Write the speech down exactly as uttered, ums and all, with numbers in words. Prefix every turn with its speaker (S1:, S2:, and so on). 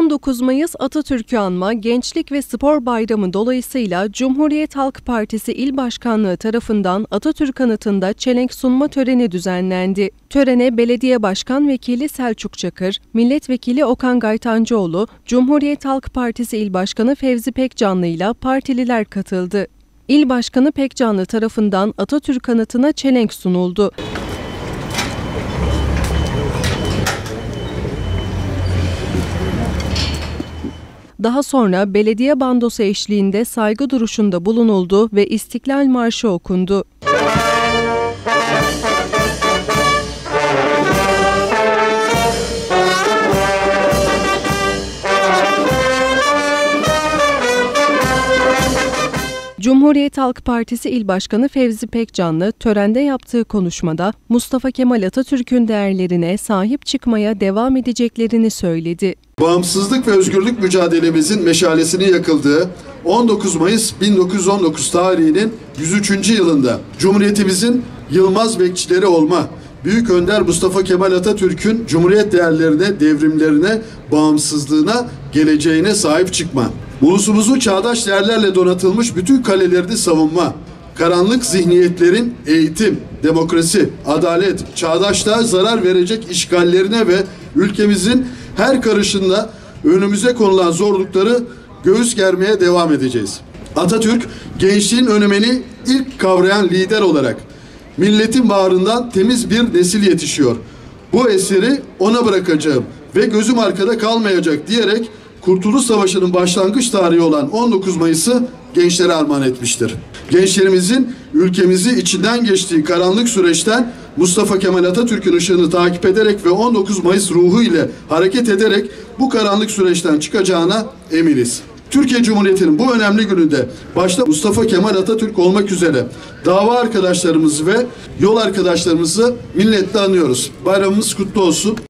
S1: on dokuz Mayıs Atatürk'ü anma Gençlik ve Spor Bayramı dolayısıyla Cumhuriyet Halk Partisi İl Başkanlığı tarafından Atatürk Anıtı'nda çelenk sunma töreni düzenlendi. Törene Belediye Başkan Vekili Selçuk Çakır, Milletvekili Okan Gaytancıoğlu, Cumhuriyet Halk Partisi İl Başkanı Fevzi Pekcanlı ile partililer katıldı. İl Başkanı Pekcanlı tarafından Atatürk Anıtı'na çelenk sunuldu. Daha sonra belediye bandosu eşliğinde saygı duruşunda bulunuldu ve İstiklal Marşı okundu. Cumhuriyet Halk Partisi İl Başkanı Fevzi Pekcanlı, törende yaptığı konuşmada Mustafa Kemal Atatürk'ün değerlerine sahip çıkmaya devam edeceklerini söyledi.
S2: Bağımsızlık ve özgürlük mücadelemizin meşalesinin yakıldığı on dokuz Mayıs bin dokuz yüz on dokuz tarihinin yüz üçüncü yılında Cumhuriyetimizin yılmaz bekçileri olma Büyük Önder Mustafa Kemal Atatürk'ün Cumhuriyet değerlerine, devrimlerine, bağımsızlığına, geleceğine sahip çıkma, ulusumuzu çağdaş değerlerle donatılmış bütün kalelerini savunma, karanlık zihniyetlerin eğitim, demokrasi, adalet, çağdaşlığa zarar verecek işgallerine ve ülkemizin her karışında önümüze konulan zorlukları göğüs germeye devam edeceğiz. Atatürk, gençliğin önemini ilk kavrayan lider olarak milletin bağrından temiz bir nesil yetişiyor. Bu eseri ona bırakacağım ve gözüm arkada kalmayacak diyerek Kurtuluş Savaşı'nın başlangıç tarihi olan on dokuz Mayıs'ı gençlere armağan etmiştir. Gençlerimizin ülkemizi içinden geçtiği karanlık süreçten Mustafa Kemal Atatürk'ün ışığını takip ederek ve on dokuz Mayıs ruhu ile hareket ederek bu karanlık süreçten çıkacağına eminiz. Türkiye Cumhuriyeti'nin bu önemli gününde başta Mustafa Kemal Atatürk olmak üzere dava arkadaşlarımızı ve yol arkadaşlarımızı minnetle anıyoruz. Bayramımız kutlu olsun.